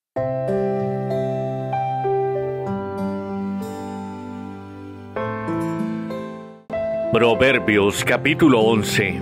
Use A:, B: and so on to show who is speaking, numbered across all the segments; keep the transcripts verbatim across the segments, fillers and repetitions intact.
A: Proverbios capítulo once.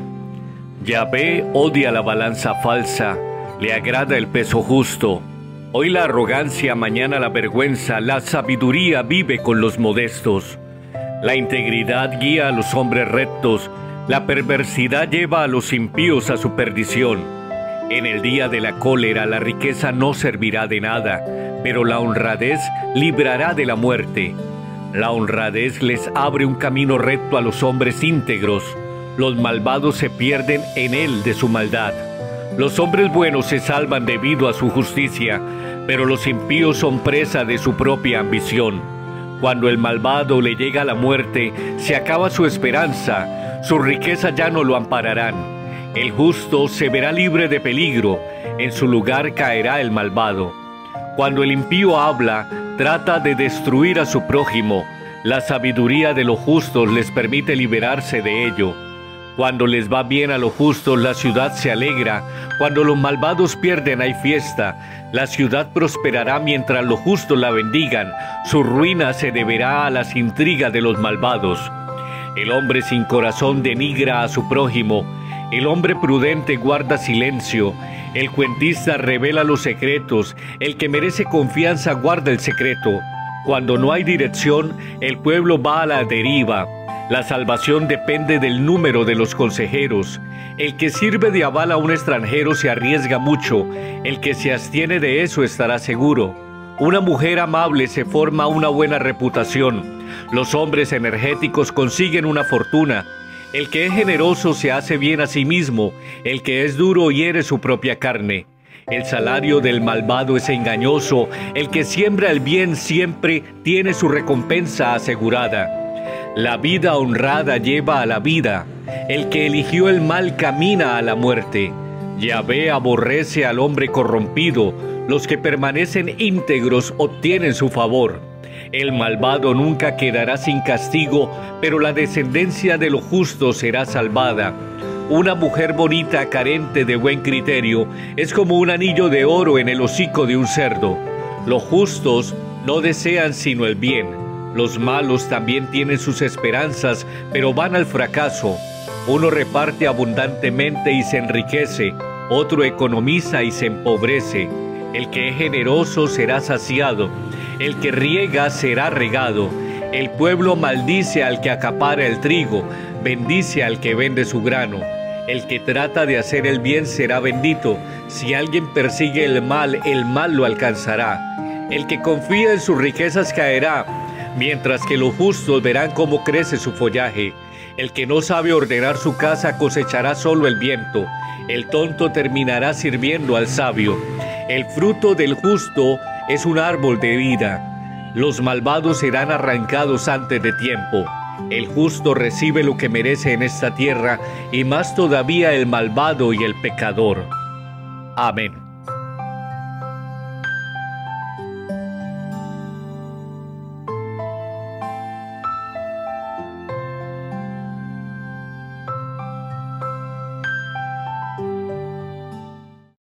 A: Yahvé odia la balanza falsa, le agrada el peso justo. Hoy la arrogancia, mañana la vergüenza, la sabiduría vive con los modestos. La integridad guía a los hombres rectos, la perversidad lleva a los impíos a su perdición. En el día de la cólera la riqueza no servirá de nada, pero la honradez librará de la muerte. La honradez les abre un camino recto a los hombres íntegros. Los malvados se pierden en él de su maldad. Los hombres buenos se salvan debido a su justicia, pero los impíos son presa de su propia ambición. Cuando el malvado le llega la muerte, se acaba su esperanza, sus riquezas ya no lo ampararán. El justo se verá libre de peligro, en su lugar caerá el malvado. Cuando el impío habla, trata de destruir a su prójimo. La sabiduría de los justos les permite liberarse de ello. Cuando les va bien a los justos, la ciudad se alegra. Cuando los malvados pierden, hay fiesta. La ciudad prosperará mientras los justos la bendigan. Su ruina se deberá a las intrigas de los malvados. El hombre sin corazón denigra a su prójimo. El hombre prudente guarda silencio. El cuentista revela los secretos. El que merece confianza guarda el secreto. Cuando no hay dirección, el pueblo va a la deriva. La salvación depende del número de los consejeros. El que sirve de aval a un extranjero se arriesga mucho. El que se abstiene de eso estará seguro. Una mujer amable se forma una buena reputación. Los hombres energéticos consiguen una fortuna. El que es generoso se hace bien a sí mismo. El que es duro hiere su propia carne. El salario del malvado es engañoso. El que siembra el bien siempre tiene su recompensa asegurada. La vida honrada lleva a la vida. El que eligió el mal camina a la muerte. Yahvé aborrece al hombre corrompido. Los que permanecen íntegros obtienen su favor. El malvado nunca quedará sin castigo, pero la descendencia de los justos será salvada. Una mujer bonita carente de buen criterio es como un anillo de oro en el hocico de un cerdo. Los justos no desean sino el bien. Los malos también tienen sus esperanzas, pero van al fracaso. Uno reparte abundantemente y se enriquece, otro economiza y se empobrece. El que es generoso será saciado, el que riega será regado. El pueblo maldice al que acapara el trigo, bendice al que vende su grano. El que trata de hacer el bien será bendito. Si alguien persigue el mal, el mal lo alcanzará. El que confía en sus riquezas caerá, mientras que los justos verán cómo crece su follaje. El que no sabe ordenar su casa cosechará solo el viento. El tonto terminará sirviendo al sabio. El fruto del justo es un árbol de vida. Los malvados serán arrancados antes de tiempo. El justo recibe lo que merece en esta tierra, y más todavía el malvado y el pecador. Amén.